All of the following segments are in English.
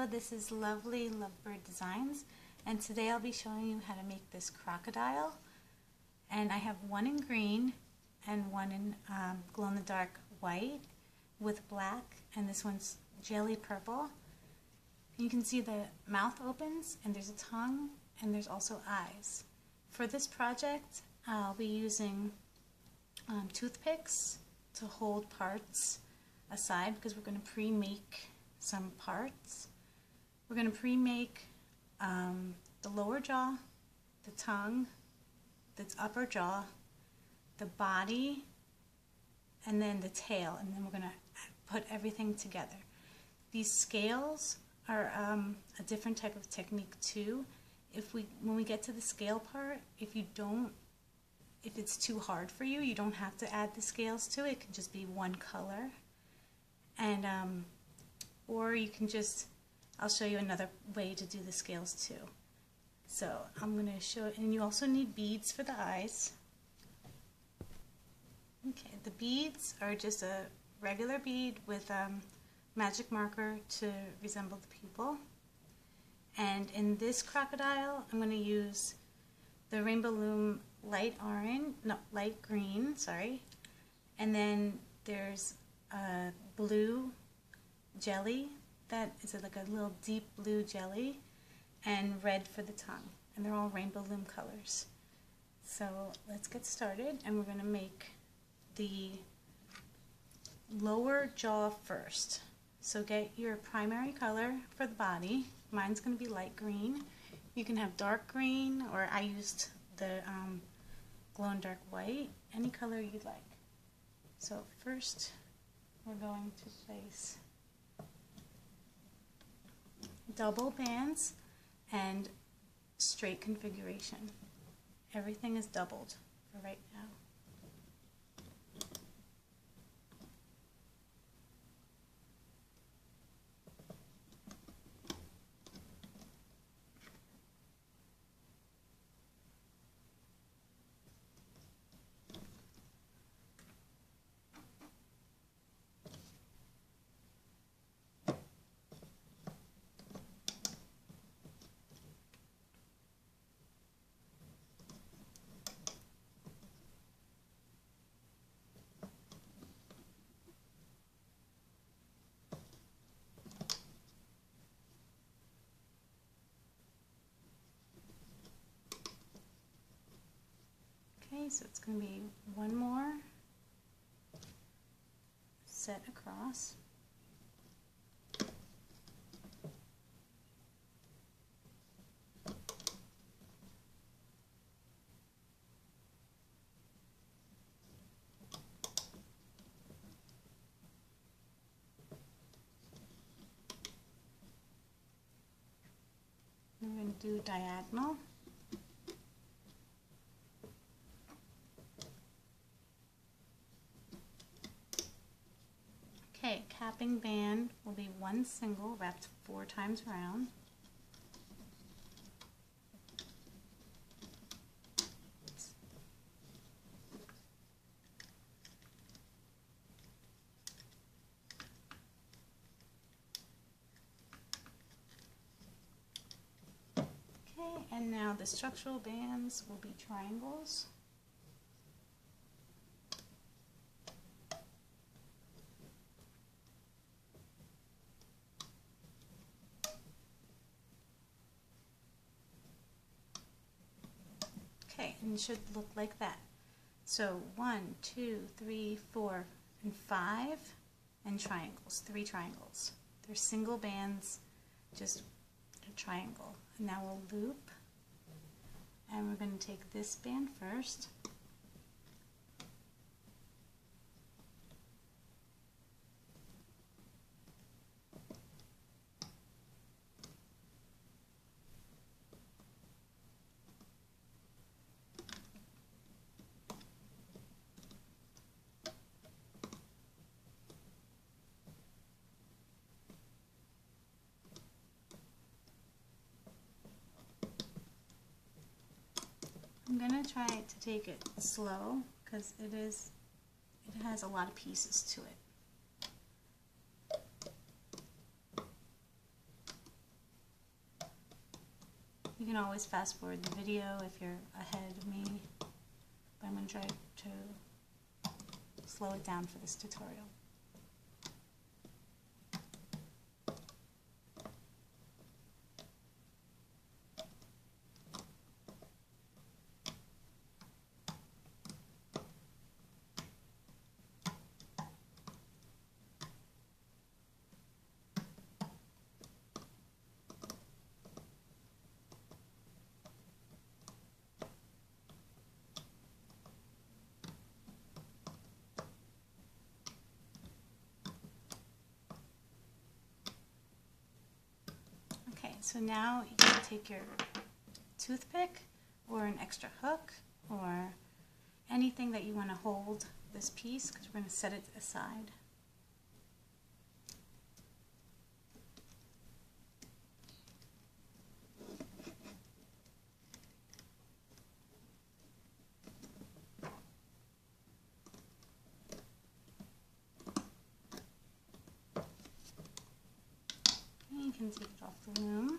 Hello, this is Lovely Lovebird Designs, and today I'll be showing you how to make this crocodile. And I have one in green and one in glow-in-the-dark white with black, and this one's jelly purple. You can see the mouth opens, and there's a tongue, and there's also eyes. For this project, I'll be using toothpicks to hold parts aside because we're going to pre-make some parts. We're going to pre-make the lower jaw, the tongue, the upper jaw, the body, and then the tail, and then we're going to put everything together. These scales are a different type of technique too. When we get to the scale part, if it's too hard for you, you don't have to add the scales to it. It can just be one color. And or you can just, I'll show you another way to do the scales too. So I'm going to show it, and you also need beads for the eyes. Okay, the beads are just a regular bead with magic marker to resemble the pupil. And in this crocodile, I'm going to use the Rainbow Loom light green, sorry. And then there's blue jelly that is like a little deep blue jelly, and red for the tongue, and they're all Rainbow Loom colors. So let's get started, and we're going to make the lower jaw first. So get your primary color for the body. Mine's going to be light green. You can have dark green, or I used the glow-in-dark white, any color you'd like. So first we're going to place double bands and straight configuration. Everything is doubled for right now. Okay, so it's going to be one more set across. We're going to do diagonal. Okay, capping band will be one single wrapped 4 times around. Okay, and now the structural bands will be triangles. Okay, and it should look like that. So 1, 2, 3, 4, and 5, and triangles, 3 triangles. They're single bands, just a triangle. And now we'll loop, and we're going to take this band first. I'm going to try to take it slow because it has a lot of pieces to it. You can always fast forward the video if you're ahead of me, but I'm going to try to slow it down for this tutorial. So now you can take your toothpick or an extra hook or anything that you want to hold this piece, because we're going to set it aside. You can take it off the loom.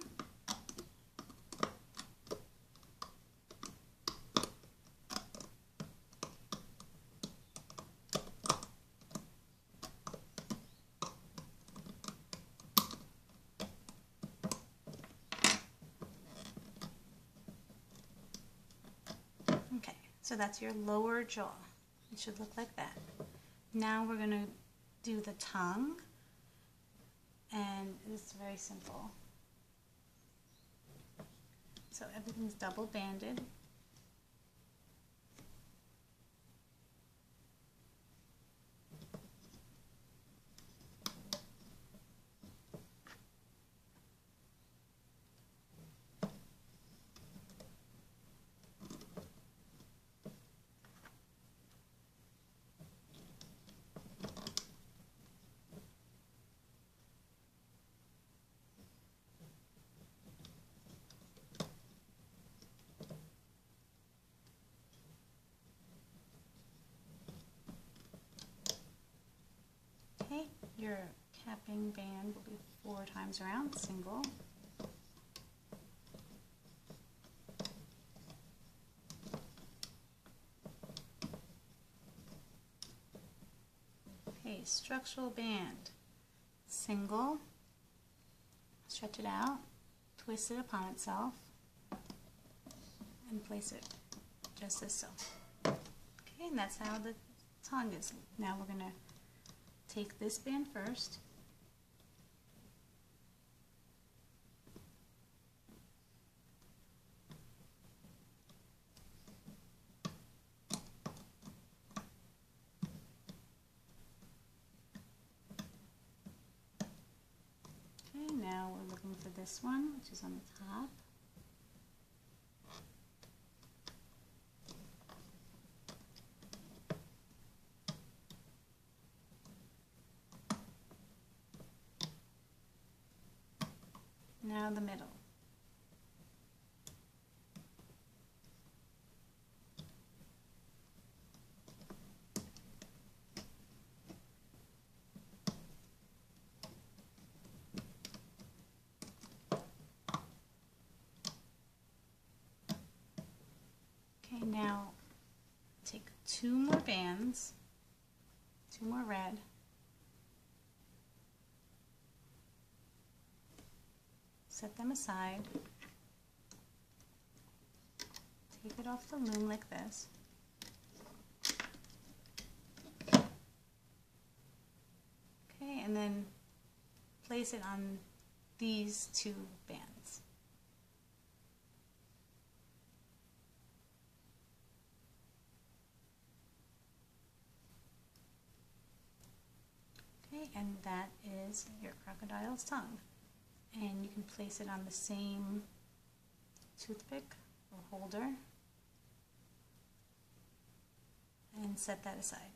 Okay, so that's your lower jaw. It should look like that. Now we're going to do the tongue. And it's very simple. So everything's double banded. Okay, your capping band will be 4 times around, single. Okay, structural band, single, stretch it out, twist it upon itself, and place it just as so. Okay, and that's how the tongue is. Now we're going to take this band first. Okay, now we're looking for this one, which is on the top. Now the middle. Okay, now take 2 more bands, 2 more red. Set them aside. Take it off the loom like this. Okay, and then place it on these 2 bands. Okay, and that is your crocodile's tongue. And you can place it on the same toothpick or holder and set that aside.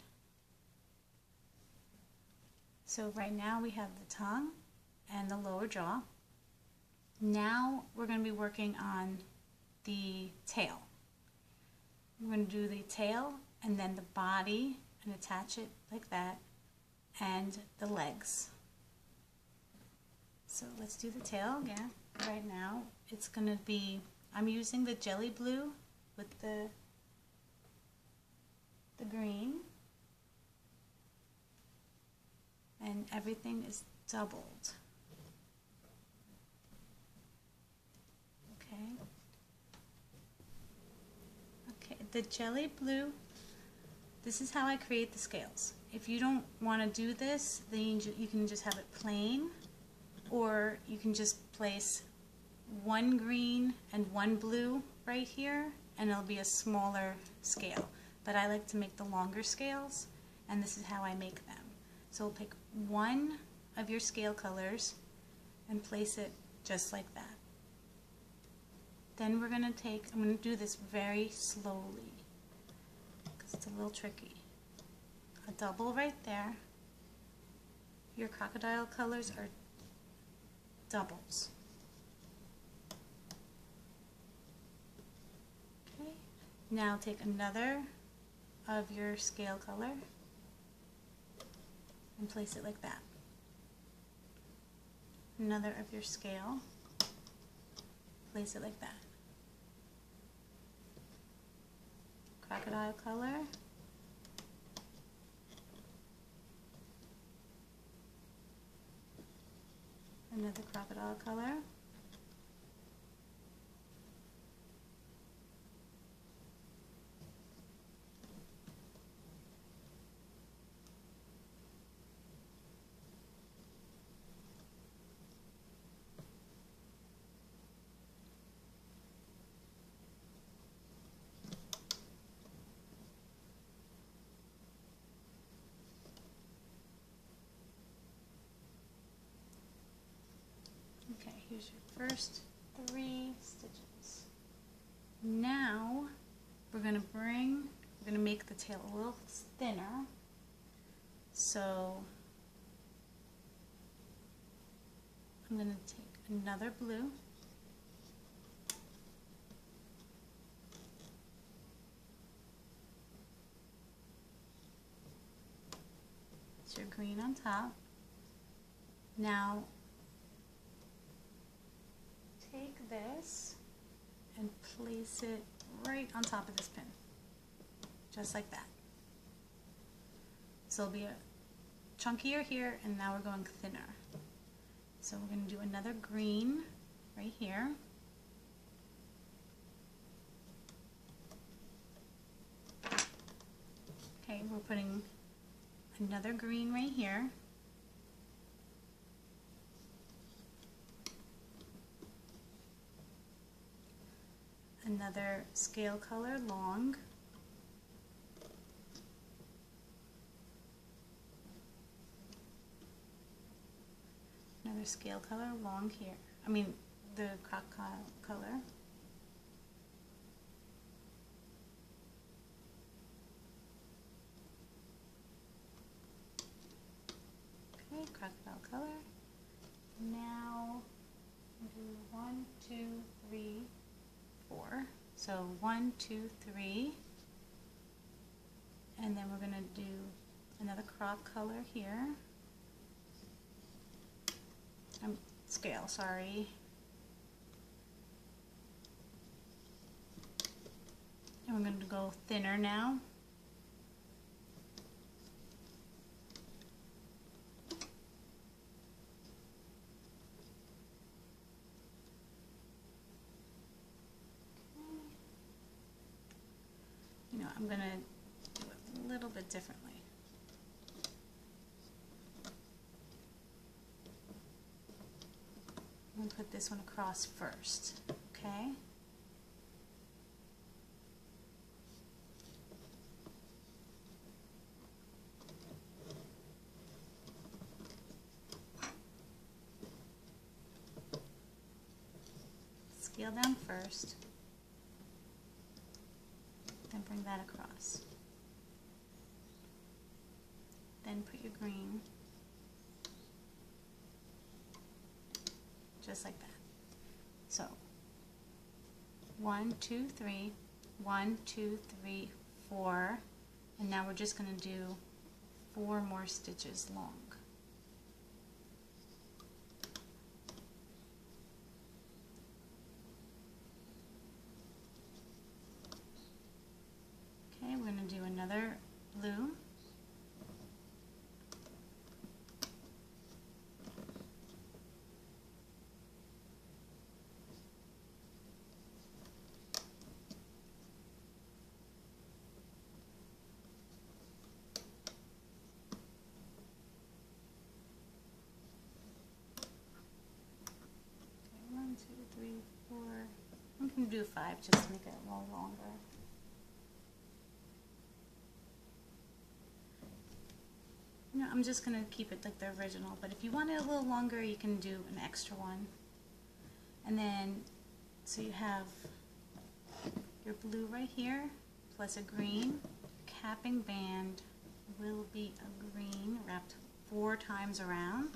So right now we have the tongue and the lower jaw. Now we're going to be working on the tail. We're going to do the tail and then the body and attach it like that, and the legs. So let's do the tail again. Right now it's going to be I'm using the jelly blue with the green, and everything is doubled. Okay. Okay, the jelly blue, this is how I create the scales. If you don't want to do this, then you can just have it plain, or you can just place one green and one blue right here, and it'll be a smaller scale. But I like to make the longer scales, and this is how I make them. So we'll pick one of your scale colors and place it just like that. Then we're going to take, I'm going to do this very slowly because it's a little tricky. A double right there. Your crocodile colors are doubles. Okay, now take another of your scale color and place it like that. Another of your scale, place it like that. Crocodile color, another crocodile color, okay, here's your first 3 stitches. Now we're going to make the tail a little thinner. So I'm going to take another blue, it's your green on top. Now take this and place it right on top of this pin, just like that. So it'll be a chunkier here, and now we're going thinner. So we're going to do another green right here. Okay, we're putting another green right here. Another scale color long. Another scale color long here. I mean the crocodile color. Okay, crocodile color. Now do 1, 2, 3, 4. So 1, 2, 3. And then we're going to do another croc color here. Scale, sorry. And we're going to go thinner now. You know, I'm going to do it a little bit differently. I'm going to put this one across first, okay? Scale down first, then bring that across. Then put your green, just like that. So 1, 2, 3, 1, 2, 3, 4, and now we're just going to do 4 more stitches long. do 5 just to make it a little longer. No, I'm just going to keep it like the original, but if you want it a little longer, you can do an extra one. And then, so you have your blue right here, plus a green. Capping band will be a green wrapped 4 times around.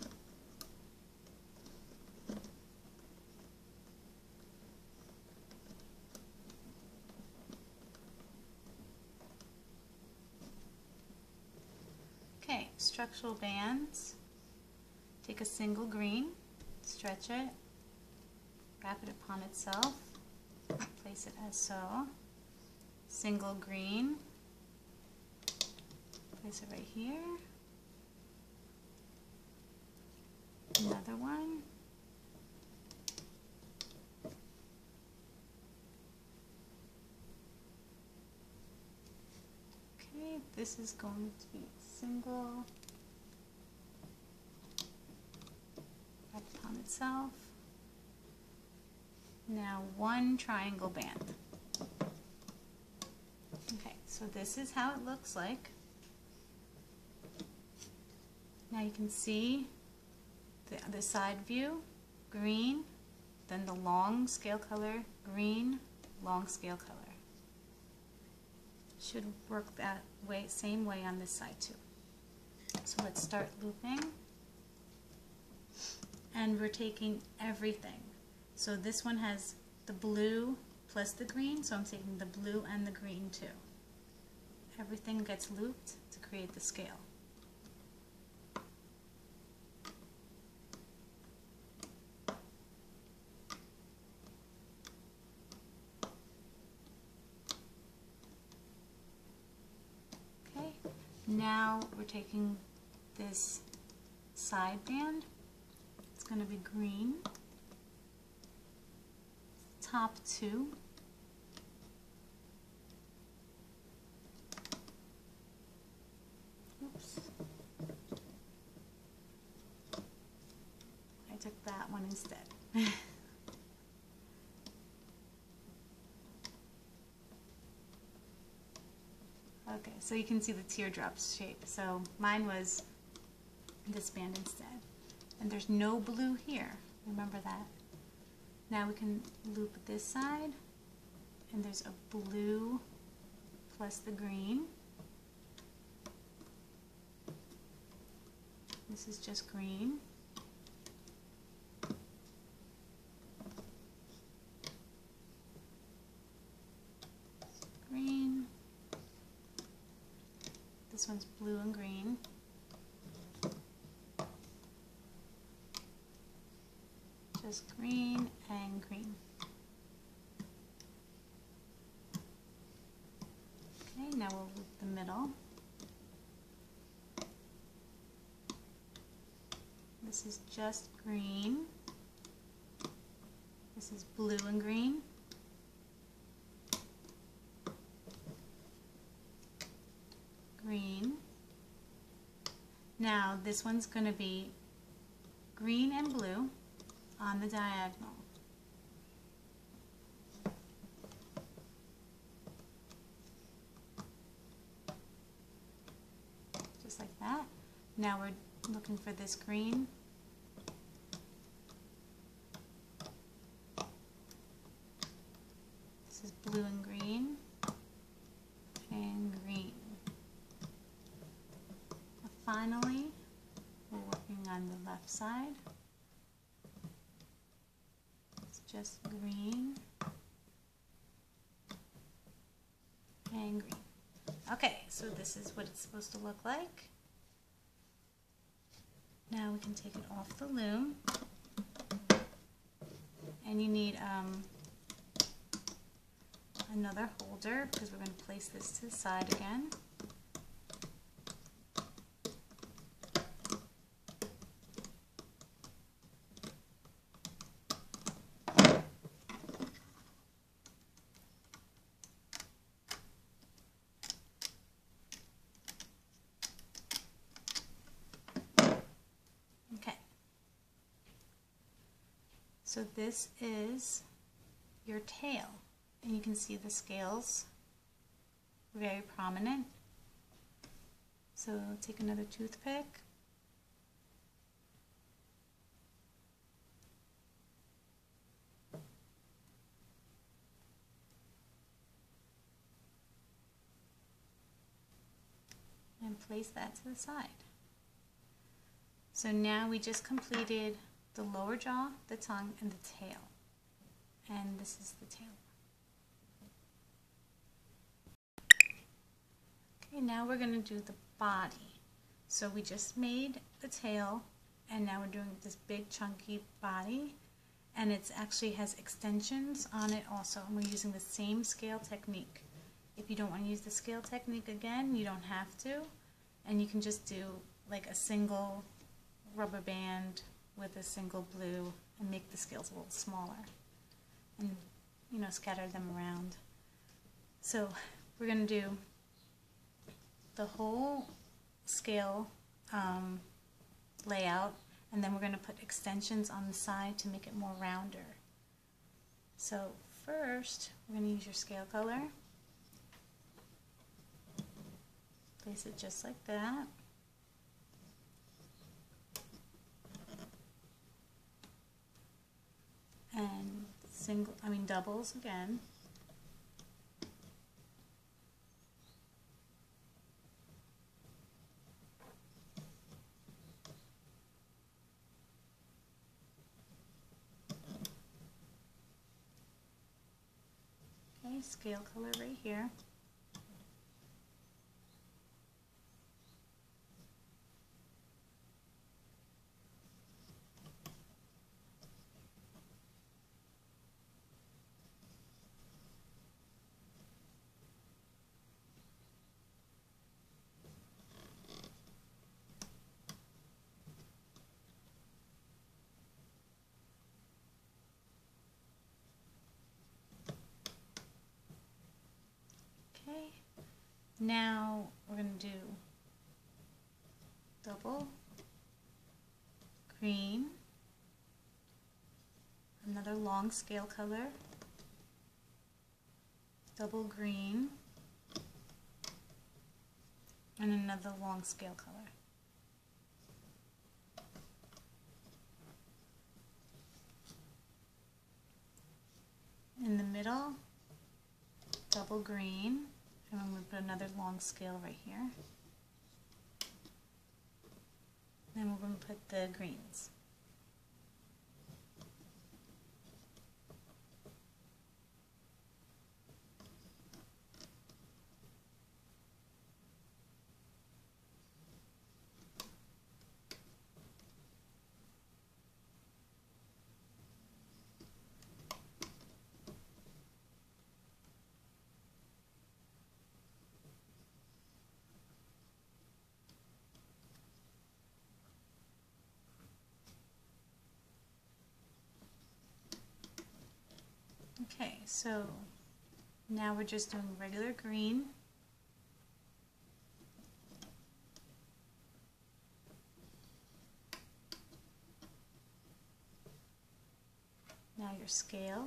Okay, structural bands. Take a single green, stretch it, wrap it upon itself, place it as so. Single green, place it right here. Another one. Okay, this is going to be single, wrap upon itself. Now one triangle band. Okay, so this is how it looks like. Now you can see the side view, green, then the long scale color, green, long scale color. Should work that way, same way on this side too. So let's start looping. And we're taking everything. So this one has the blue plus the green, so I'm taking the blue and the green too. Everything gets looped to create the scale. Okay, now we're taking this side band. It's going to be green. Top 2. Oops. I took that one instead. Okay, so you can see the teardrops shape. So mine was this band instead. And there's no blue here. Remember that. Now we can loop this side, and there's a blue plus the green. This is just green. Green. This one's blue and green. Just green and green. Okay, now we'll loop the middle. This is just green. This is blue and green. Green. Now this one's going to be green and blue on the diagonal. Just like that. Now we're looking for this green. This is blue and green and green. Finally, we're working on the left side. It's just green and green. Okay, so this is what it's supposed to look like. Now we can take it off the loom. And you need another holder because we're going to place this to the side again. So this is your tail. And you can see the scales very prominent. So take another toothpick. And place that to the side. So now we just completed the lower jaw, the tongue, and the tail. And this is the tail. Okay, now we're going to do the body. So we just made the tail, and now we're doing this big chunky body, and it actually has extensions on it also, and we're using the same scale technique. If you don't want to use the scale technique again, you don't have to, and you can just do like a single rubber band with a single blue and make the scales a little smaller and, you know, scatter them around. So we're going to do the whole scale layout, and then we're going to put extensions on the side to make it more rounder. So first we're going to use your scale color. Place it just like that. And doubles again. Okay, scale color right here. Okay, now we're going to do double green, another long scale color, double green, and another long scale color. In the middle, double green, and I'm going to put another long scale right here. Then we're going to put the greens. Okay, so now we're just doing regular green. Now your scale.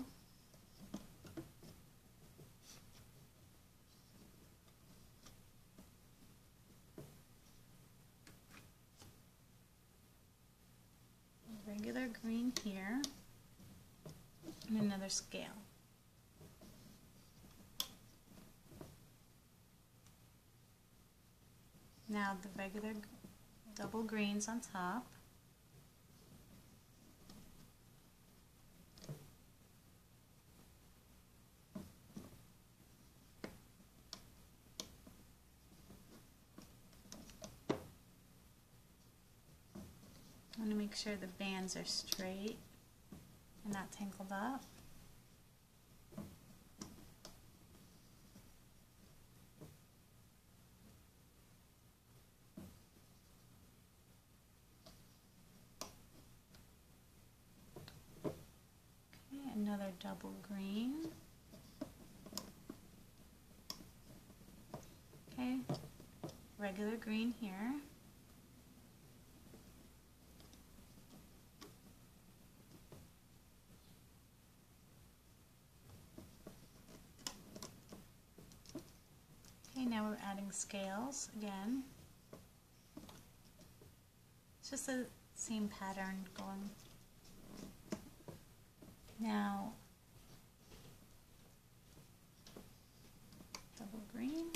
Regular green here, and another scale. Now the regular double greens on top. I want to make sure the bands are straight and not tangled up. Okay, another double green. Okay, regular green here. now we're adding scales again. It's just the same pattern going. Now, double green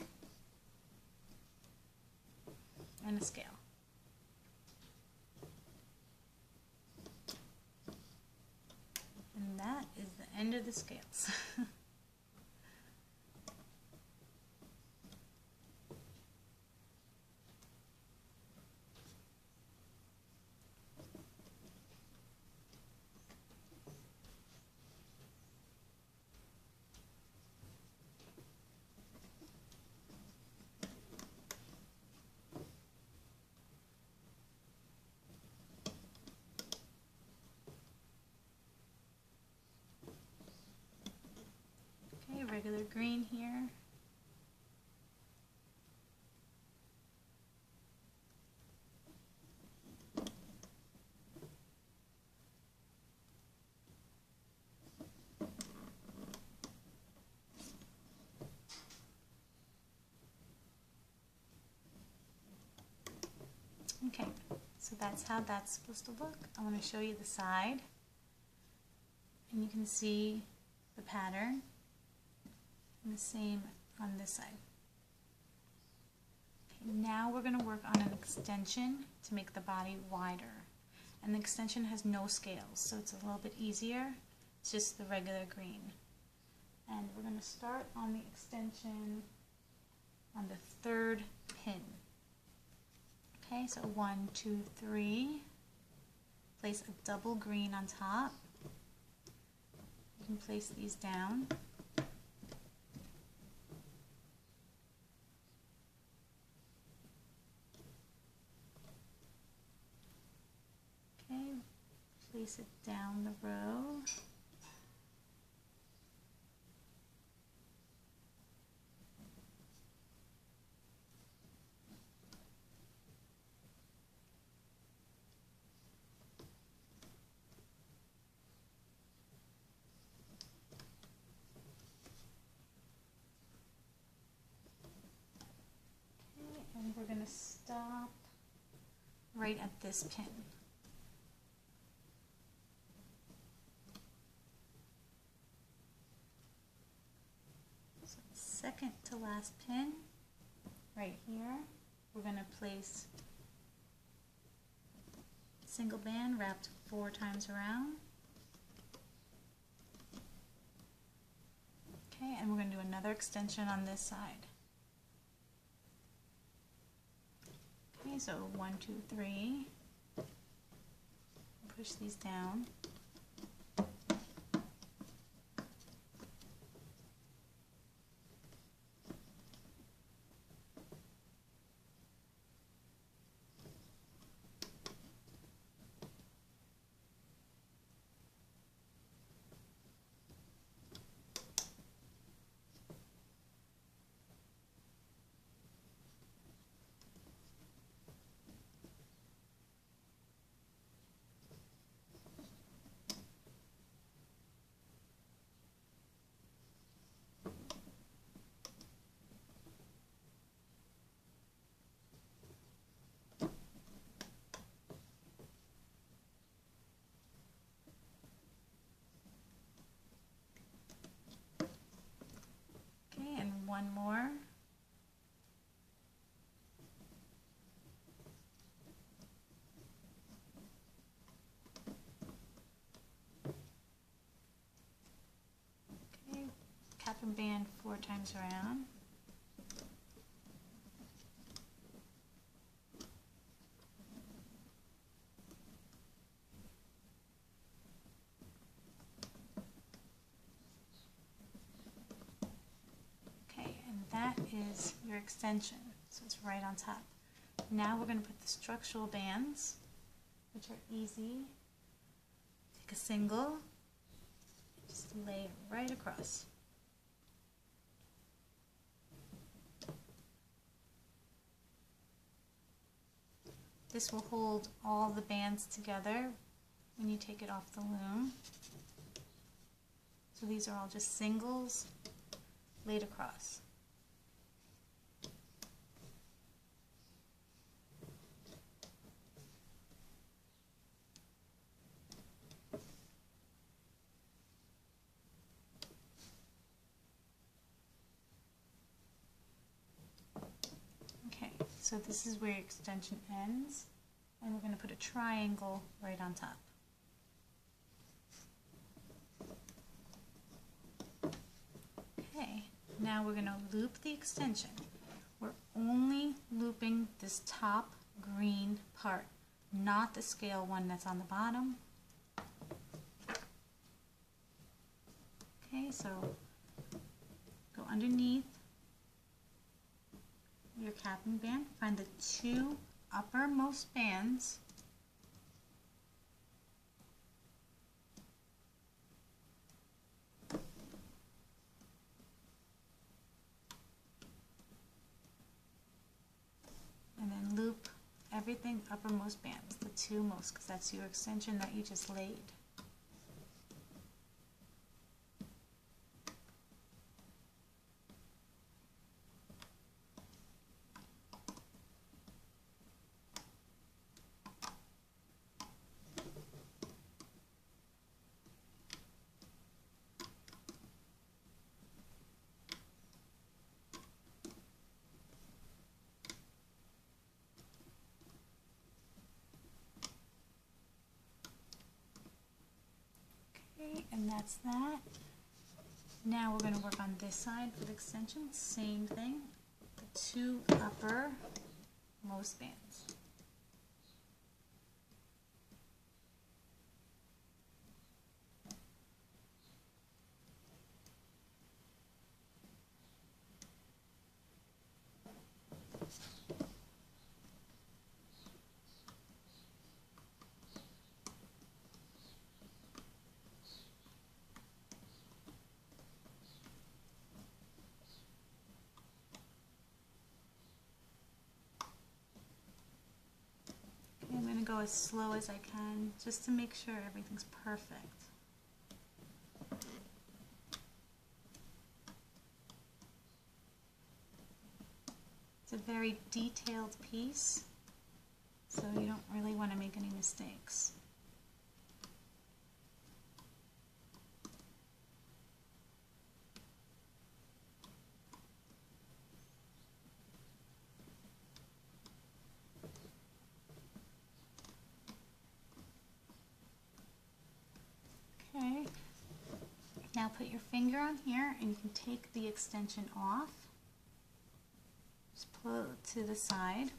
and a scale. And that is the end of the scales. Regular green here. Okay, so that's how that's supposed to look. I want to show you the side, and you can see the pattern. And the same on this side. Okay, now we're going to work on an extension to make the body wider. And the extension has no scales, so it's a little bit easier. It's just the regular green. And we're going to start on the extension on the third pin. Okay, so 1, 2, 3. Place a double green on top. You can place these down. Place it down the row. Okay, and we're going to stop right at this pin. Second to last pin, right here, we're going to place single band wrapped 4 times around. Okay, and we're going to do another extension on this side. Okay, so 1, 2, 3. Push these down. One more. Okay, cap and band 4 times around. Is your extension, so it's right on top. Now we're going to put the structural bands, which are easy. Take a single, just lay it right across. This will hold all the bands together when you take it off the loom. So these are all just singles laid across. So this is where your extension ends, and we're going to put a triangle right on top. Okay, now we're going to loop the extension. We're only looping this top green part, not the scale one that's on the bottom. Okay, so go underneath your capping band, find the two uppermost bands, and then loop everything uppermost bands, the two most, because that's your extension that you just laid. Okay, and that's that. Now we're going to work on this side for the extension. Same thing, the two uppermost bands. I'm going to go as slow as I can just to make sure everything's perfect. It's a very detailed piece, so you don't really want to make any mistakes. Okay, now put your finger on here and you can take the extension off. Just pull it to the side.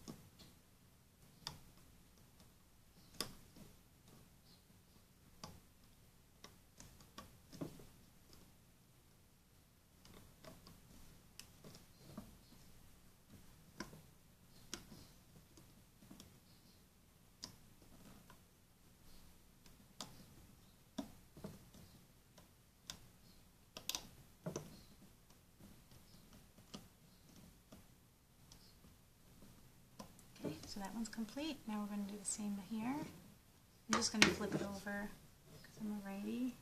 So that one's complete. Now we're going to do the same here. I'm just going to flip it over because I'm a righty.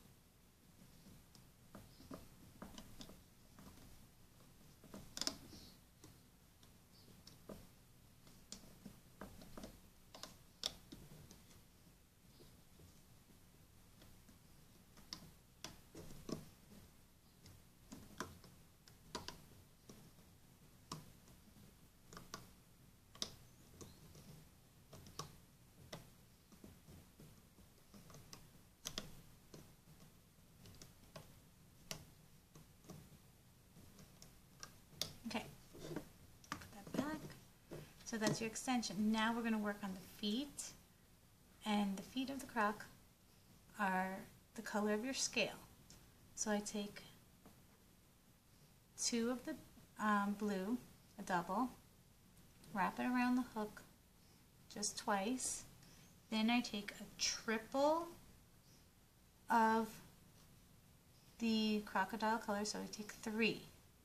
Okay, put that back. So that's your extension. Now we're going to work on the feet, and the feet of the croc are the color of your scale. So I take two of the blue, a double, wrap it around the hook just twice. Then I take a triple of the crocodile color, so I take three.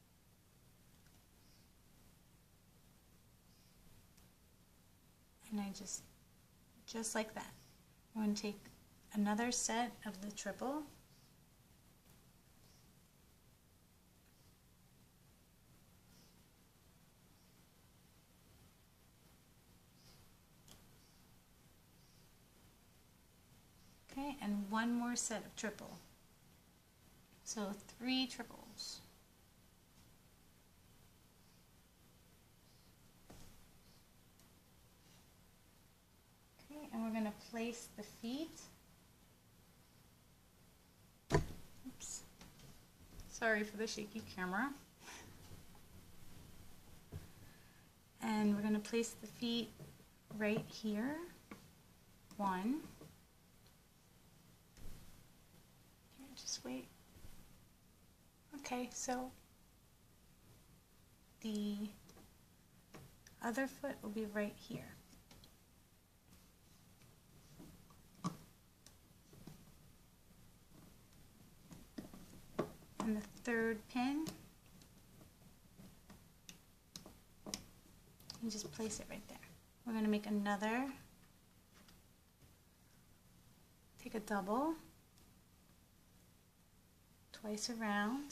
And I just like that. I'm going to take another set of the triple. Okay, and one more set of triple. So 3 triples. place the feet. Oops. Sorry for the shaky camera. And we're going to place the feet right here. 1. Here, just wait. Okay, so the other foot will be right here. And the third pin, you just place it right there. We're going to make another, take a double, twice around,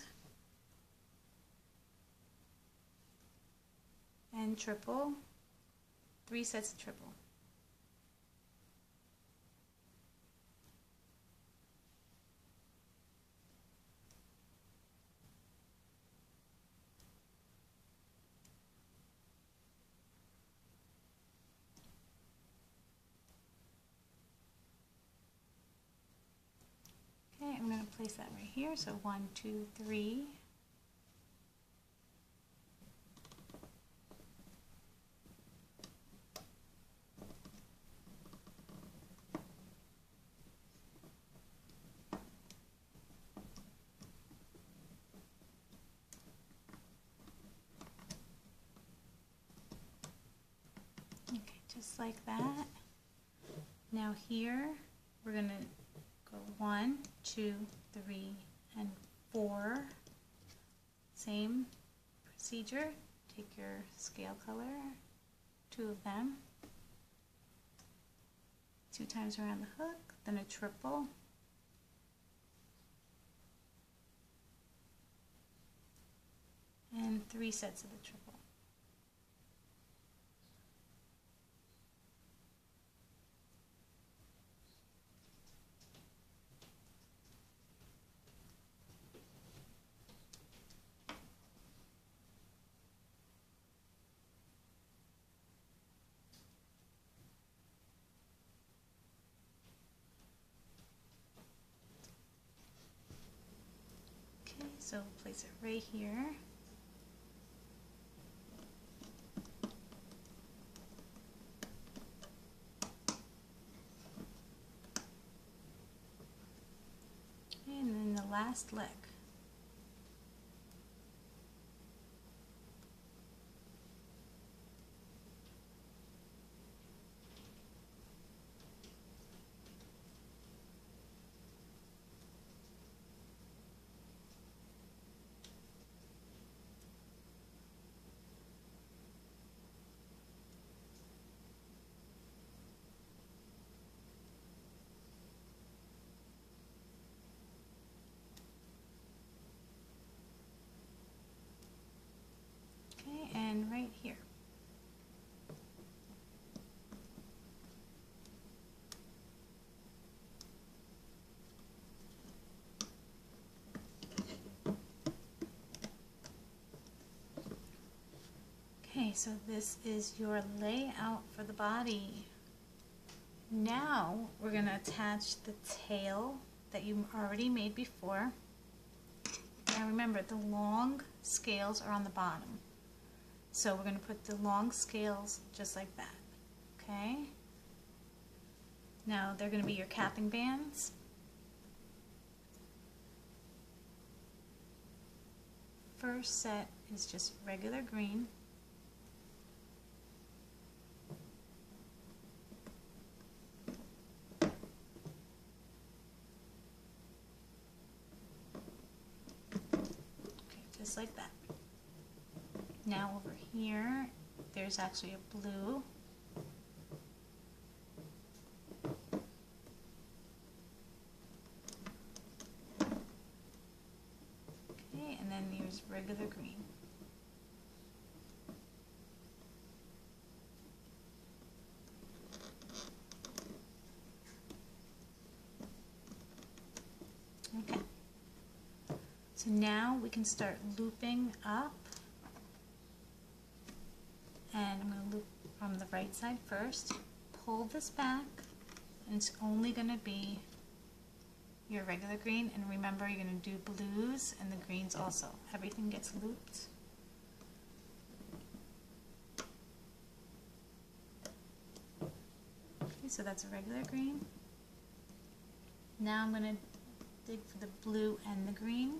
and triple, 3 sets of triple. Okay, I'm going to place that right here. So 1, 2, 3. Okay, just like that. Now here we're going to go 1, 2, 3, and 4. Same procedure. Take your scale color, 2 of them, 2 times around the hook, then a triple, and 3 sets of the triple. Okay, so place it right here. And then the last leg. And right here. Okay, so this is your layout for the body. Now we're going to attach the tail that you already made before. Now remember, the long scales are on the bottom. So we're going to put the long scales just like that, okay? Now they're going to be your capping bands. First set is just regular green. Okay, just like that. Now over here, there's actually a blue. Okay, and then there's regular green. Okay. So now we can start looping up. And I'm going to loop from the right side first, pull this back, and it's only going to be your regular green, and remember you're going to do blues and the greens also. Everything gets looped. Okay, so that's a regular green. Now I'm going to dig for the blue and the green.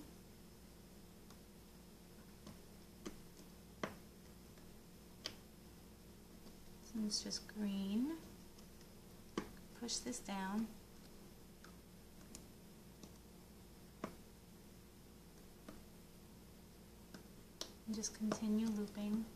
So it's just green. Push this down. And just continue looping.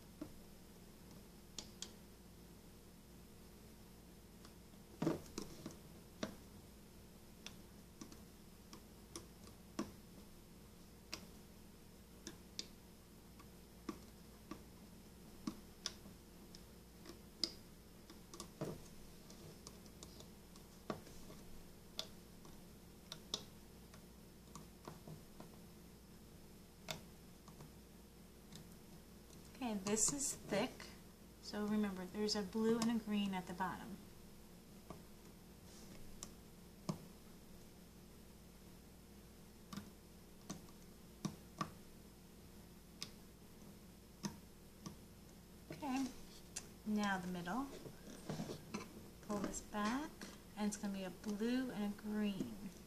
Okay, this is thick, so remember there's a blue and a green at the bottom. Okay, now the middle. Pull this back, and it's going to be a blue and a green.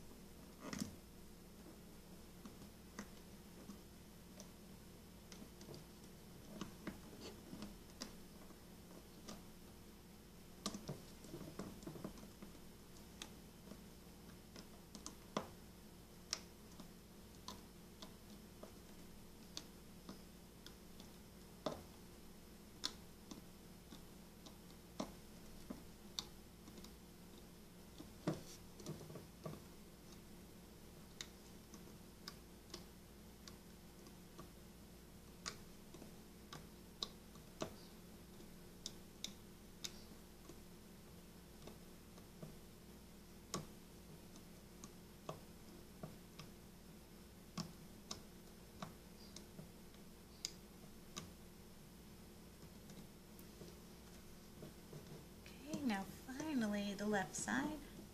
Now finally the left side,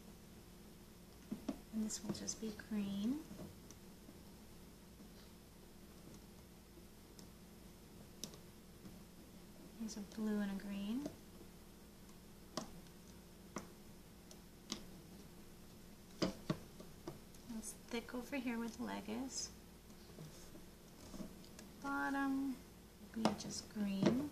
and this will just be green. Here's a blue and a green. It's thick over here where the leg is. Bottom will be just green.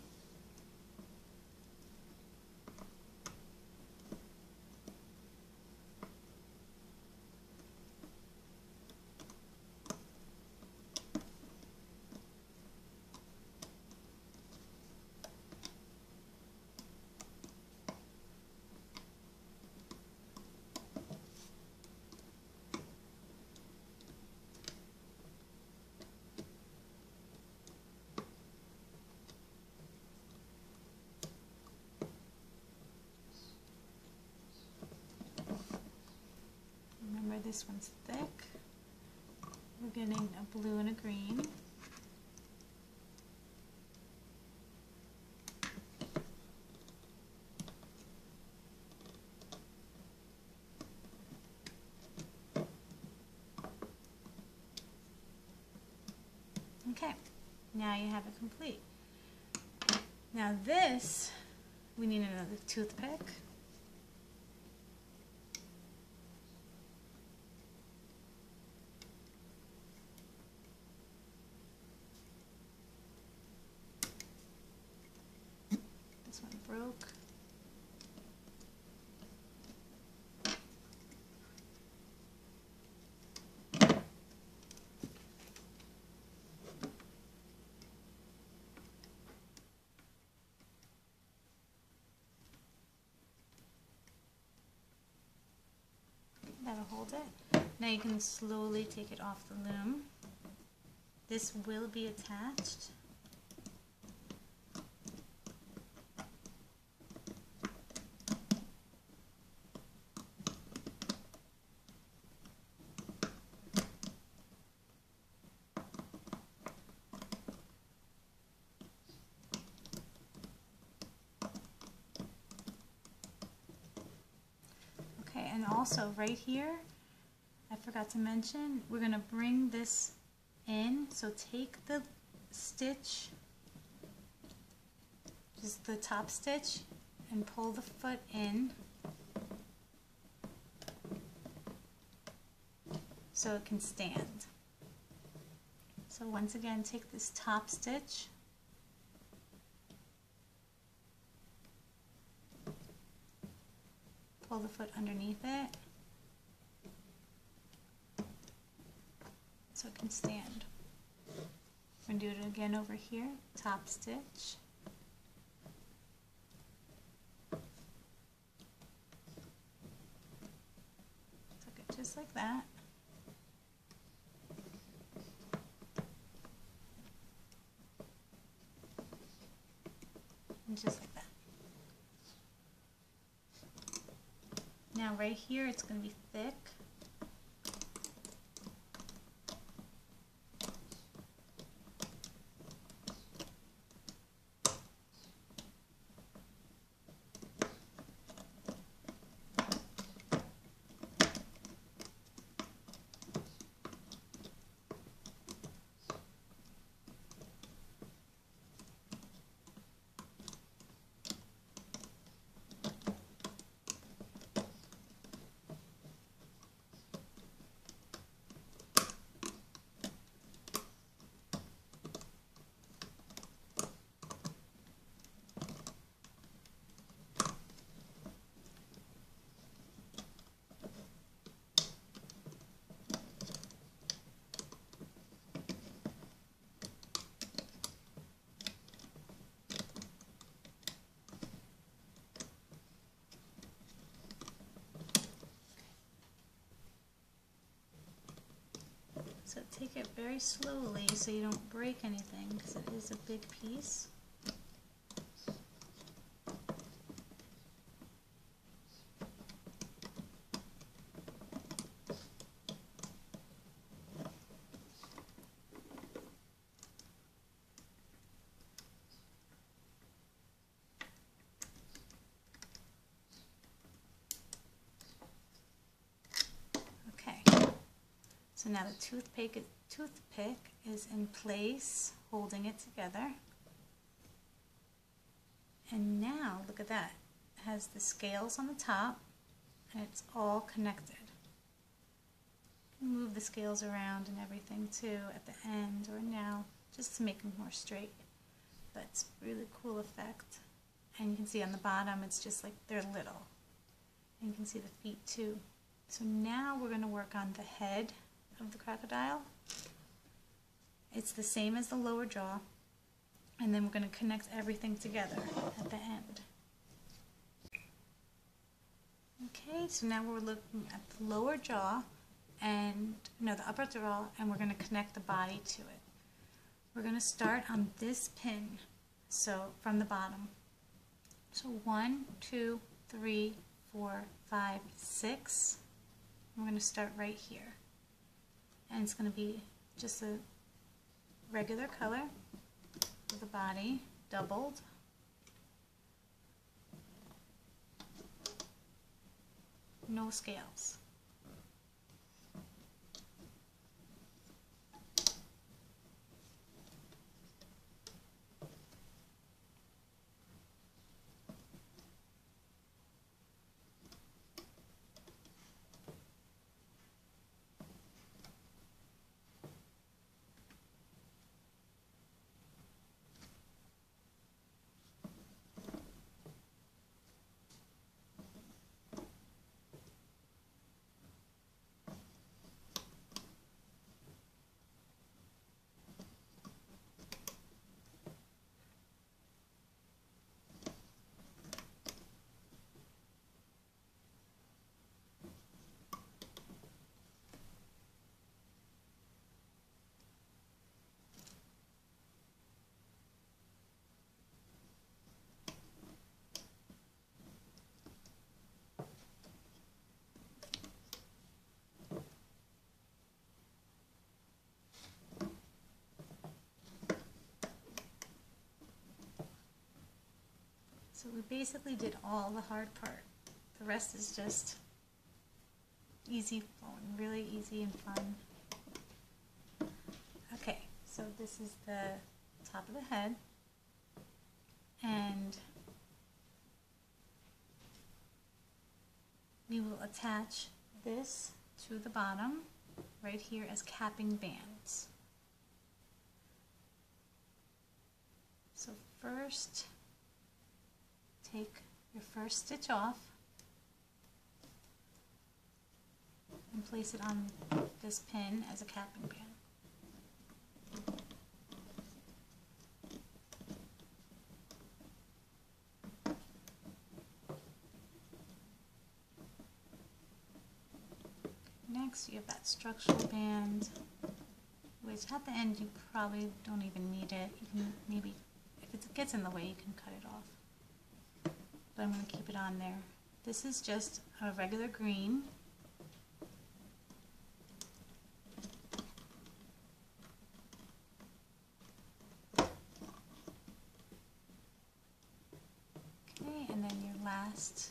This one's thick. We're getting a blue and a green. Okay, now you have it complete. Now this, we need another toothpick. This one broke. That'll hold it. Now you can slowly take it off the loom. This will be attached. and also right here, I forgot to mention, we're going to bring this in. So take the stitch, just the top stitch, and pull the foot in so it can stand. So once again, take this top stitch, pull the foot underneath it so it can stand. We're going to do it again over here, top stitch, tuck it just like that. And just like that. Now right here it's going to be thick. So take it very slowly so you don't break anything, because it is a big piece. So now the toothpick is in place, holding it together. And now, look at that. It has the scales on the top, and it's all connected. You can move the scales around and everything too at the end or now, just to make them more straight. But it's a really cool effect. And you can see on the bottom, it's just like they're little. And you can see the feet too. So now we're going to work on the head of the crocodile. It's the same as the lower jaw, and then we're going to connect everything together at the end. Okay, so now we're looking at the lower jaw and the upper jaw, and we're going to connect the body to it. We're going to start on this pin, so from the bottom. So 1, 2, 3, 4, 5, 6. We're going to start right here. And it's going to be just a regular color of the body, doubled. No scales. So we basically did all the hard part. The rest is just easy flowing, really easy and fun. Okay, so this is the top of the head, and we will attach this to the bottom right here as capping bands. So first, take your first stitch off and place it on this pin as a capping band. Next, you have that structural band, which at the end you probably don't even need it. You can maybe, if it gets in the way, you can cut it off. But I'm going to keep it on there. This is just a regular green. Okay, and then your last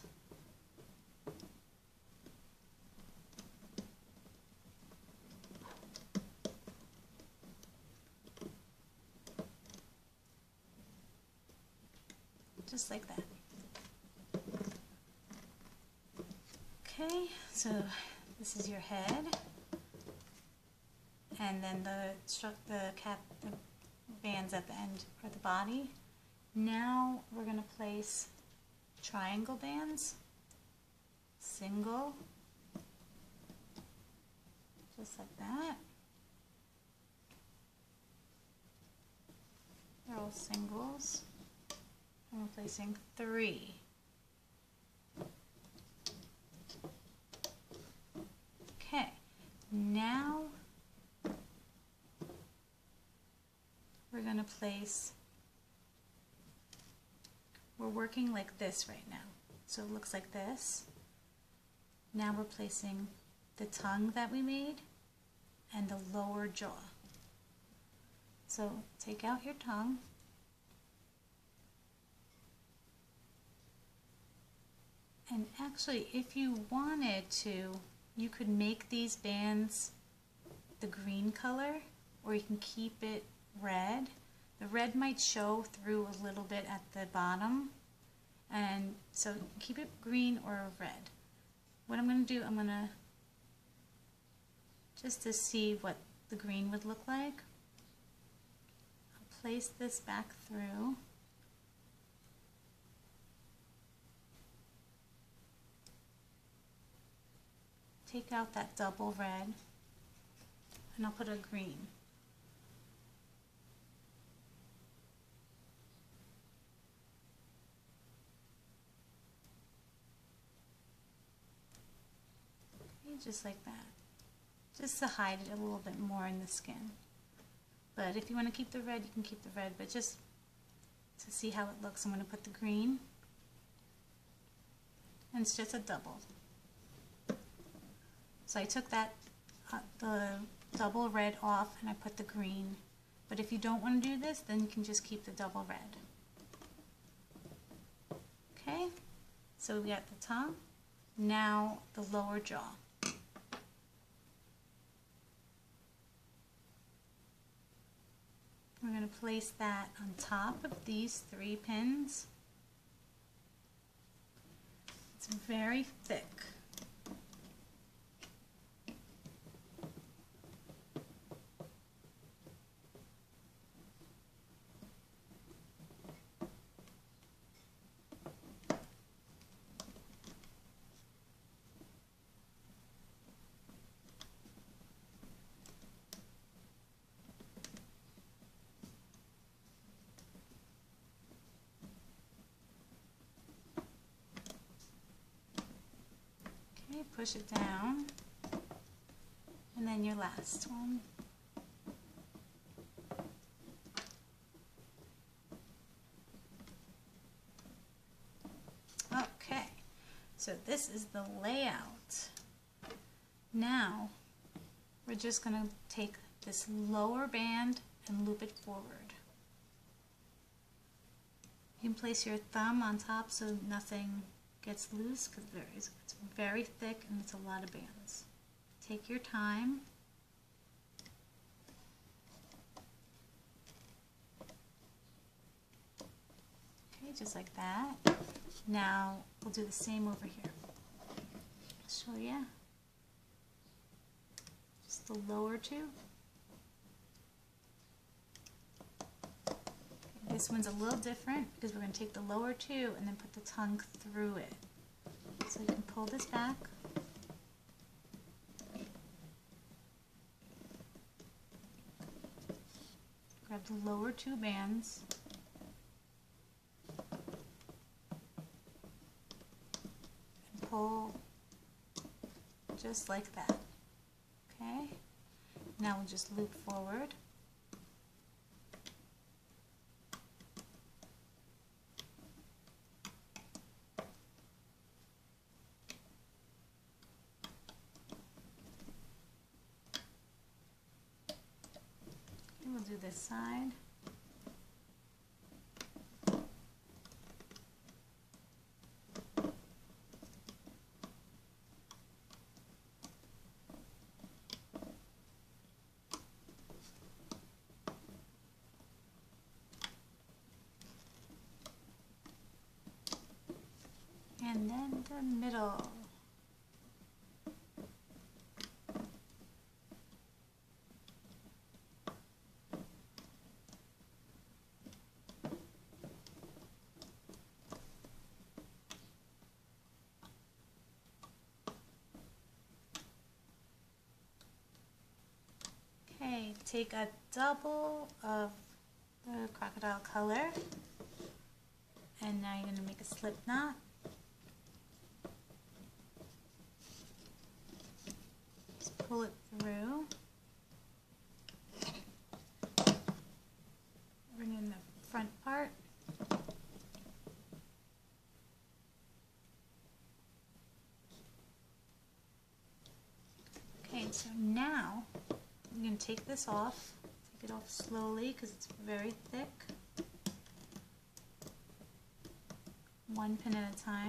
just like that. Okay, so this is your head, and then the bands at the end are the body. Now we're going to place triangle bands, single, just like that. They're all singles. And we're placing 3. Okay, now we're going to place, we're working like this right now. So it looks like this. Now we're placing the tongue that we made and the lower jaw. So take out your tongue. And actually, if you wanted to, you could make these bands the green color, or you can keep it red. The red might show through a little bit at the bottom, and so keep it green or red. What I'm going to do, I'm going to, just to see what the green would look like, I'll place this back through. Take out that double red, and I'll put a green. Okay, just like that. Just to hide it a little bit more in the skin. But if you want to keep the red, you can keep the red, but just to see how it looks, I'm going to put the green. And it's just a double. So I took that, the double red off, and I put the green. But if you don't want to do this, then you can just keep the double red. Okay, so we got the tongue. Now the lower jaw. We're going to place that on top of these 3 pins. It's very thick. Push it down, and then your last one. Okay, so this is the layout. Now we're just going to take this lower band and loop it forward. You can place your thumb on top so nothing gets loose because it's very thick and it's a lot of bands. Take your time. Okay, just like that. Now we'll do the same over here. I'll show you. Just the lower two. This one's a little different because we're going to take the lower two and then put the tongue through it. So you can pull this back. Grab the lower two bands. And pull just like that. Okay? Now we'll just loop forward. We'll do this side. And then the middle. Okay, take a double of the crocodile color, and now you're going to make a slip knot. Just pull it through. Bring in the front part. Okay, so now I'm going to take this off. Take it off slowly because it's very thick. One pin at a time.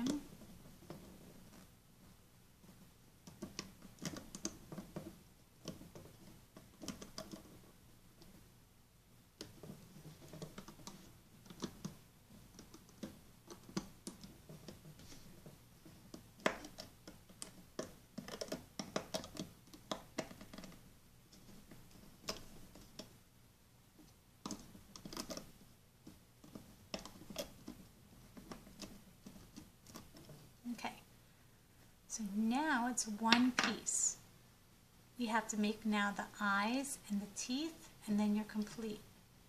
Okay, so now it's one piece. You have to make now the eyes and the teeth, and then you're complete.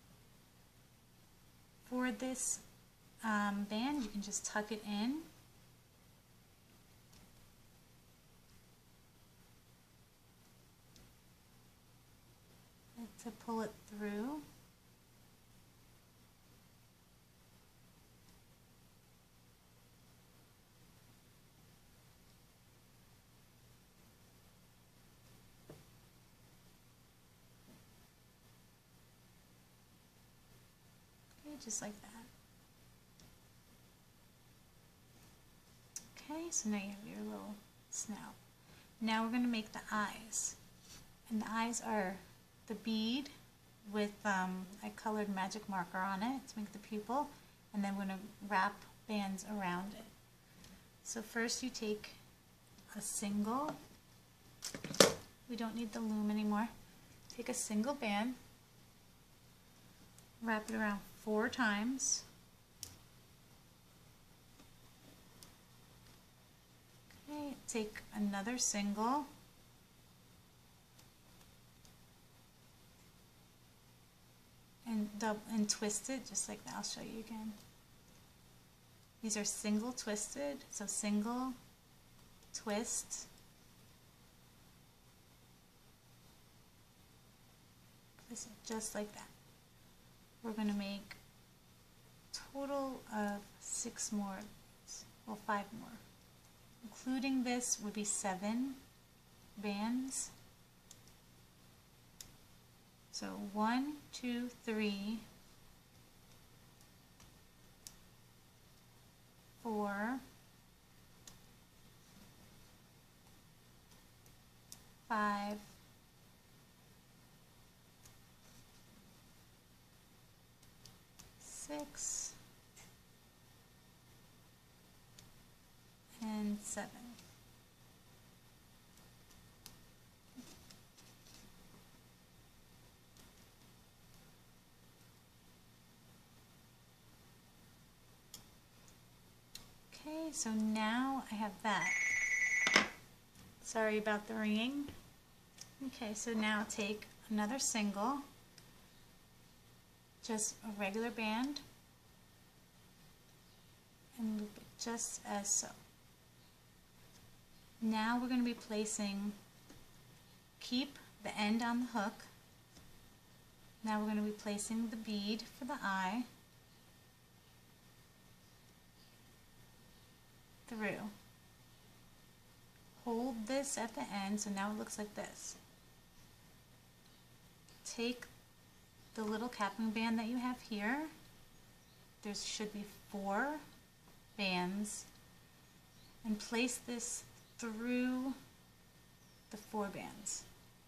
For this band, you can just tuck it in. To pull it through. Just like that. Okay, so now you have your little snout. Now we're going to make the eyes. And the eyes are the bead with, I colored magic marker on it to make the pupil. And then we're going to wrap bands around it. So first you take a single, we don't need the loom anymore. Take a single band, wrap it around 4 times. Okay, take another single. And twist it just like that. I'll show you again. These are single twisted, so single, twist, place it just like that. We're going to make a total of 6 more, well 5 more. Including this would be 7 bands. So 1, 2, 3, 4, 6 and 7. Okay, so now I have that. Sorry about the ringing. Okay, so now take another single, just a regular band, and loop it just as so. Now we're going to be placing, keep the end on the hook. Now we're going to be placing the bead for the eye through. Hold this at the end, so now it looks like this. Take the little capping band that you have here. There should be 4 bands, and place this through the 4 bands.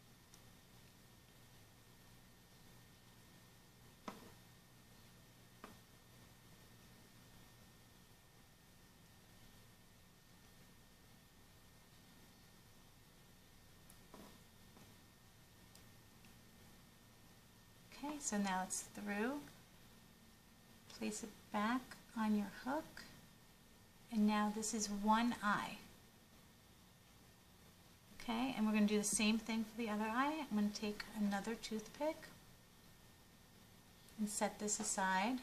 Okay, so now it's through. Place it back on your hook, and now this is one eye. Okay, and we're going to do the same thing for the other eye. I'm going to take another toothpick and set this aside.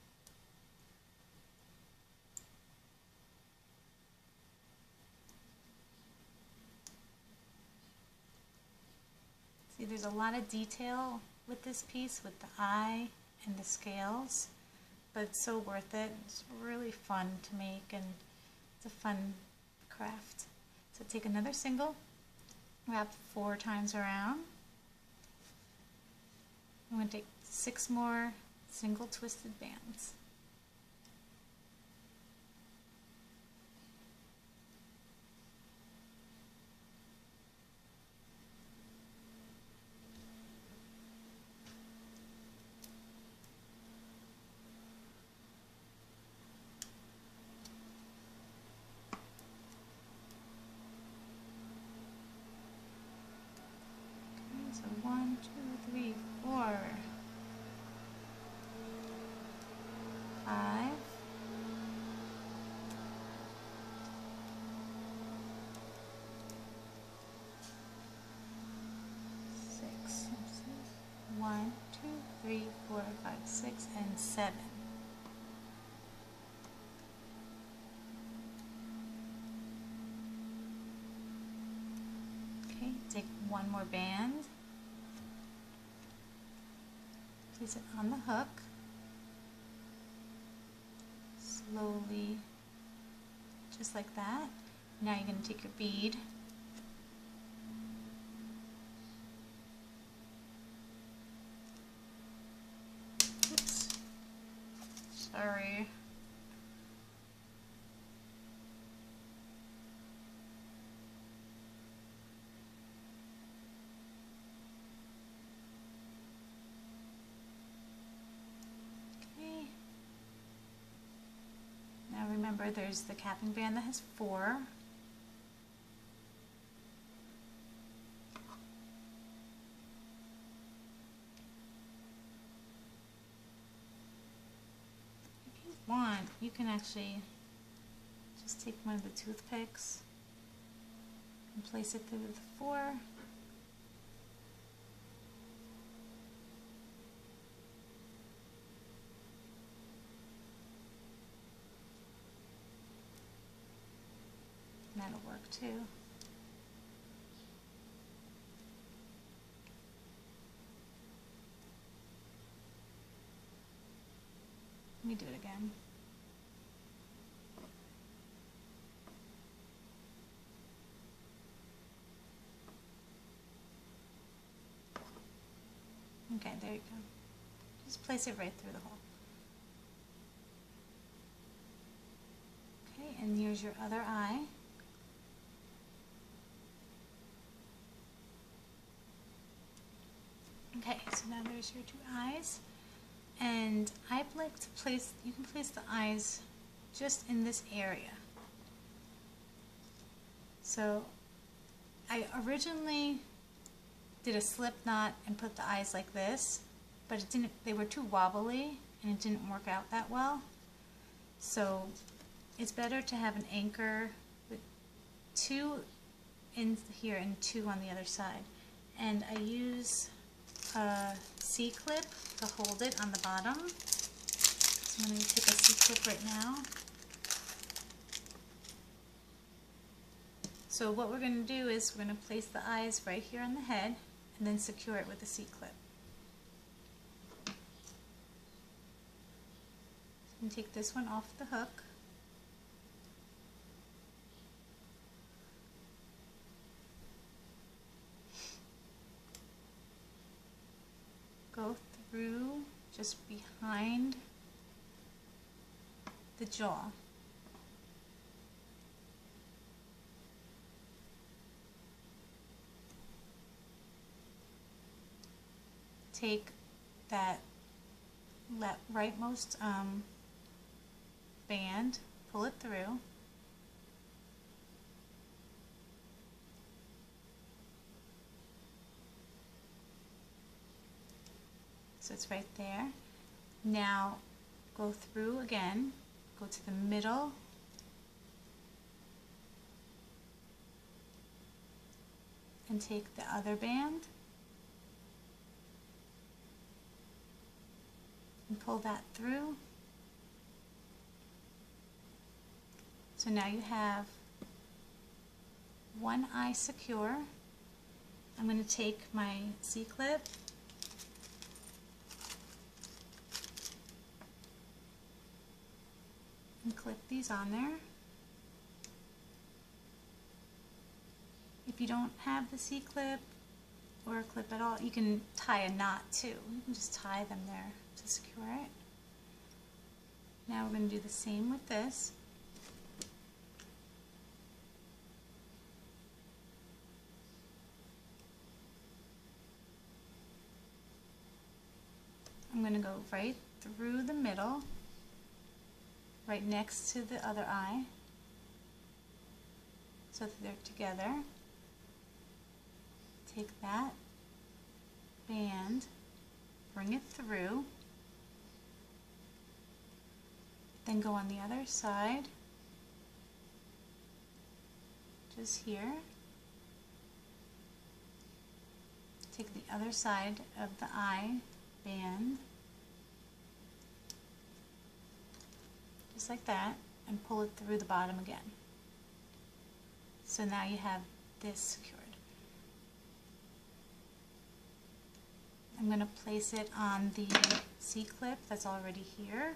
See, there's a lot of detail with this piece, with the eye and the scales, but it's so worth it. It's really fun to make, and it's a fun craft. So take another single, wrap 4 times around. I'm going to take 6 more single twisted bands. So 1, 2, 3, 4, 5, 6. 1, 2, 3, 4, 5, 6, and 7. Okay, take one more band. Place it on the hook, slowly, just like that. Now you're going to take your bead, oops, sorry, remember there's the capping band that has 4. If you want, you can actually just take one of the toothpicks and place it through the 4. That'll work too. Let me do it again. Okay, there you go. Just place it right through the hole. Okay, and here's your other eye. Okay, so now there's your 2 eyes, And I like to place, you can place the eyes just in this area. So I originally did a slip knot and put the eyes like this, but it didn't, they were too wobbly and it didn't work out that well. So it's better to have an anchor with 2 in here and 2 on the other side. And I use a C-clip to hold it on the bottom. So I'm going to take a C-clip right now. So what we're going to do is we're going to place the eyes right here on the head and then secure it with a C-clip. And take this one off the hook. Go through just behind the jaw. Take that rightmost band, pull it through, so it's right there. Now go through again, go to the middle, and take the other band and pull that through. So now you have one eye secure. I'm going to take my C-clip and clip these on there. If you don't have the C-clip or a clip at all, you can tie a knot too. You can just tie them there to secure it. Now we're going to do the same with this. I'm going to go right through the middle, right next to the other eye, so that they're together. Take that band, bring it through, then go on the other side, just here. Take the other side of the eye band, just like that, and pull it through the bottom again. So now you have this secured. I'm going to place it on the C-clip that's already here.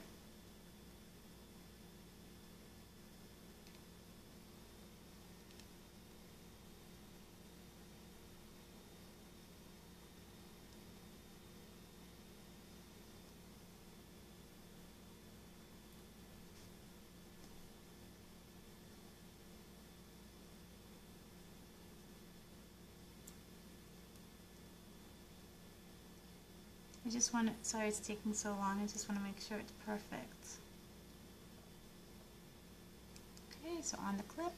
I just want to, sorry it's taking so long, I just want to make sure it's perfect. Okay, so on the clip.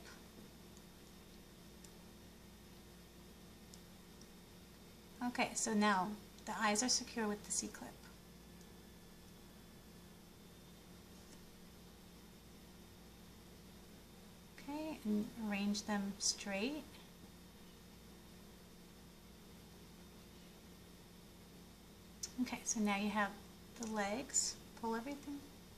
Okay, so now the eyes are secure with the C-clip. Okay, and arrange them straight. Okay, so now you have the legs, pull everything,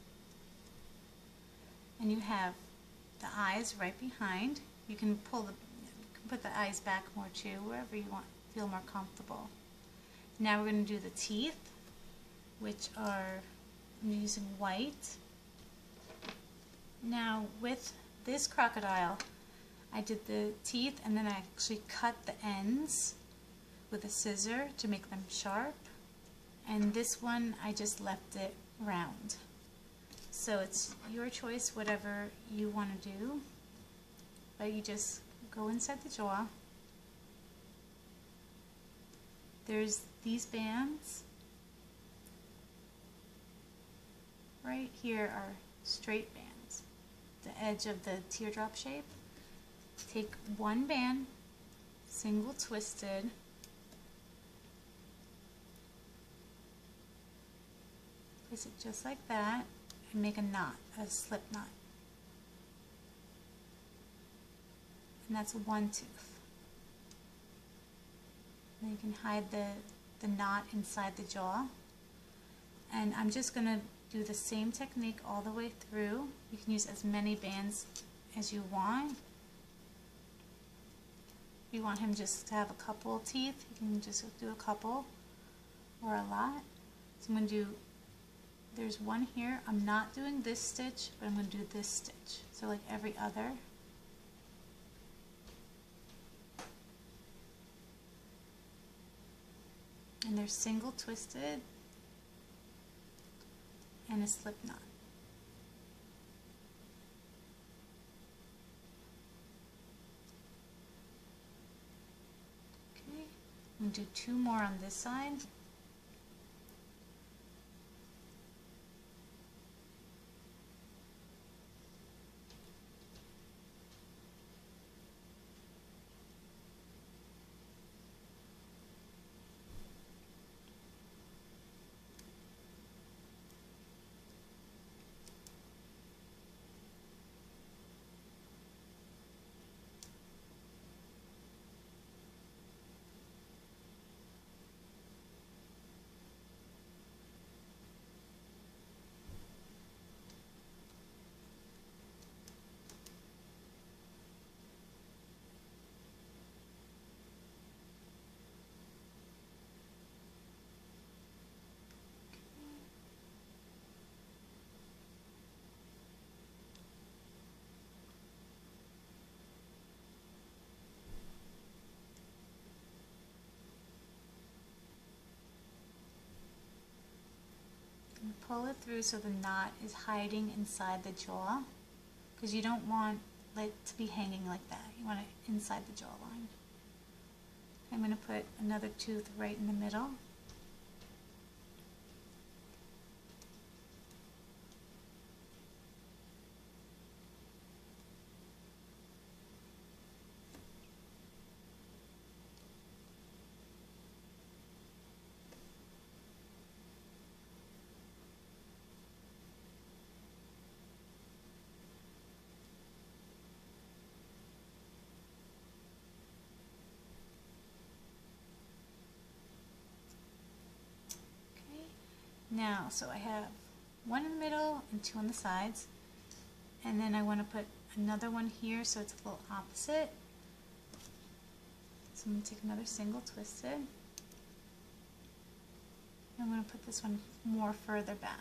and you have the eyes right behind. You can pull the, you can put the eyes back more too, wherever you want, feel more comfortable. Now we're going to do the teeth, which are, I'm using white. Now with this crocodile, I did the teeth and then I actually cut the ends with a scissor to make them sharp. And this one, I just left it round. So it's your choice, whatever you want to do. But you just go inside the jaw. There's these bands. right here are straight bands, the edge of the teardrop shape. Take one band, single twisted, place it just like that, and make a knot, a slip knot. And that's one tooth. And you can hide the knot inside the jaw. And I'm just going to do the same technique all the way through. You can use as many bands as you want. If you want him just to have a couple teeth, you can just do a couple or a lot. So I'm going to do, there's one here. I'm not doing this stitch, but I'm going to do this stitch. So like every other. And they're single twisted and a slip knot. Okay, I'm going to do two more on this side. Pull it through so the knot is hiding inside the jaw, because you don't want it to be hanging like that. You want it inside the jawline. I'm going to put another tooth right in the middle. Now, so I have one in the middle and two on the sides, and then I want to put another one here so it's a little opposite. So I'm going to take another single twisted. I'm going to put this one more further back.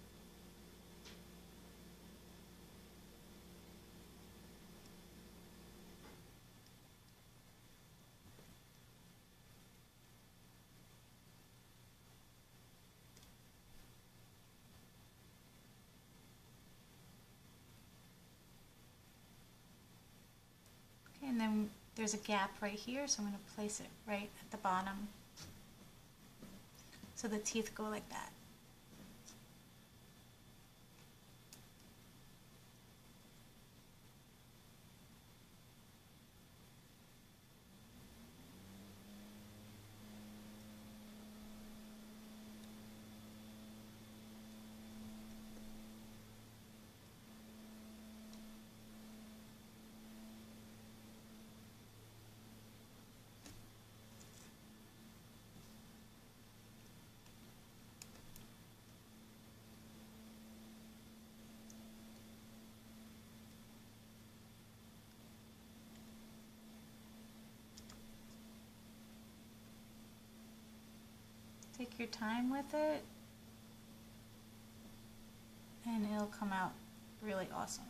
And then there's a gap right here, so I'm going to place it right at the bottom so the teeth go like that. Take your time with it, and it'll come out really awesome.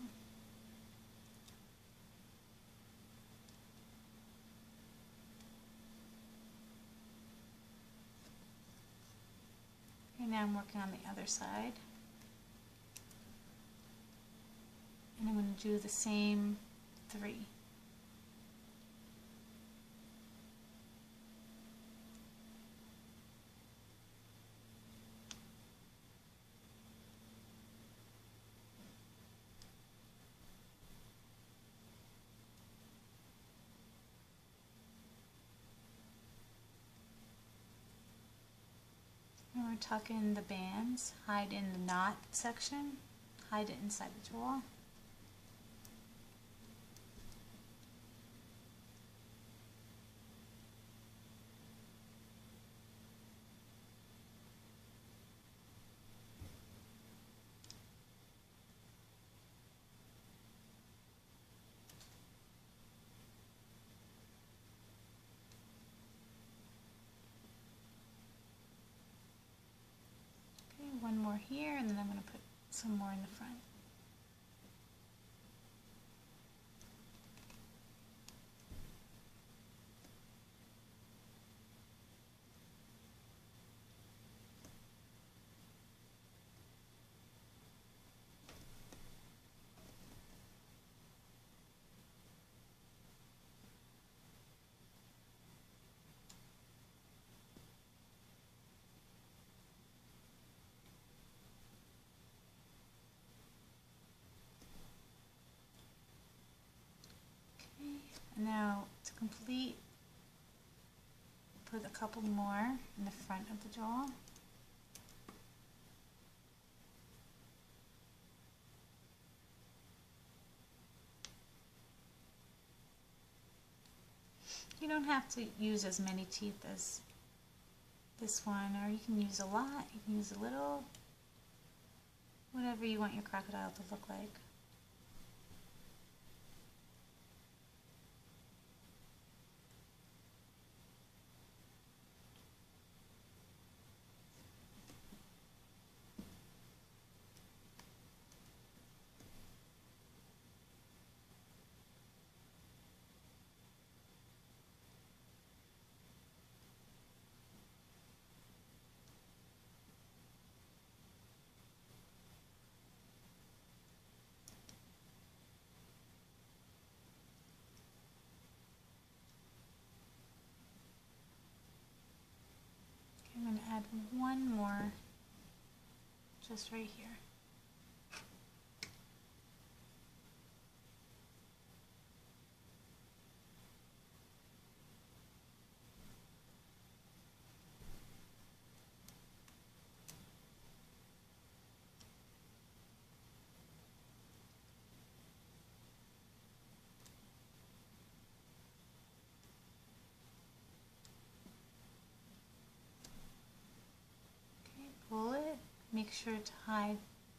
Okay, now I'm working on the other side. And I'm going to do the same three. Or tuck in the bands, hide in the knot section, hide it inside the jewel. One more here, and then I'm going to put some more in the front. Now, to complete, put a couple more in the front of the jewel. You don't have to use as many teeth as this one, or you can use a lot, you can use a little, whatever you want your crocodile to look like. I'm going to add one more just right here. Pull it, make sure to hide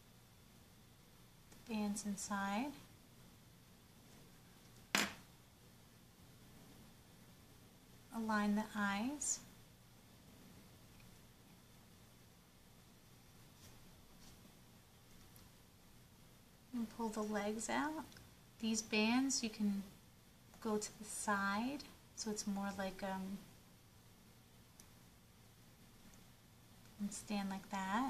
the bands inside. Align the eyes. And pull the legs out. These bands you can go to the side, so it's more like and stand like that.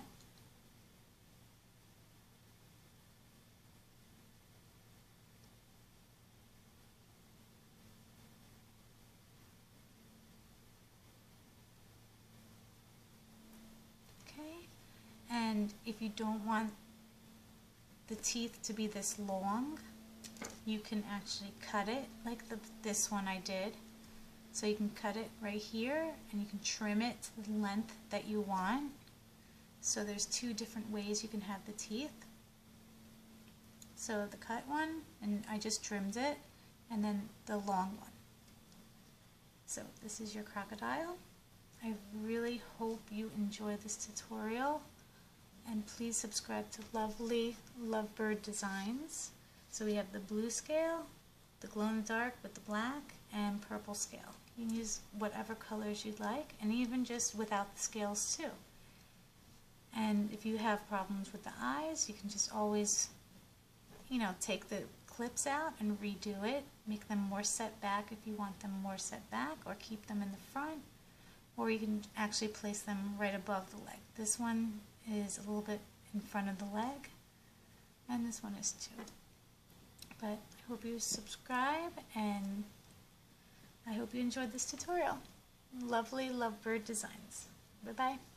Okay, and if you don't want the teeth to be this long, you can actually cut it like this one I did. So you can cut it right here, and you can trim it to the length that you want. So there's two different ways you can have the teeth. So the cut one, and I just trimmed it, and then the long one. So this is your crocodile. I really hope you enjoy this tutorial, and please subscribe to Lovely Lovebird Designs. So we have the blue scale, the glow in the dark with the black, and purple scale. You can use whatever colors you'd like, and even just without the scales too. And if you have problems with the eyes, you can just always, take the clips out and redo it. Make them more set back if you want them more set back, or keep them in the front, or you can actually place them right above the leg. This one is a little bit in front of the leg, and this one is too. But I hope you subscribe, and I hope you enjoyed this tutorial. Lovely Lovebird Designs. Bye-bye.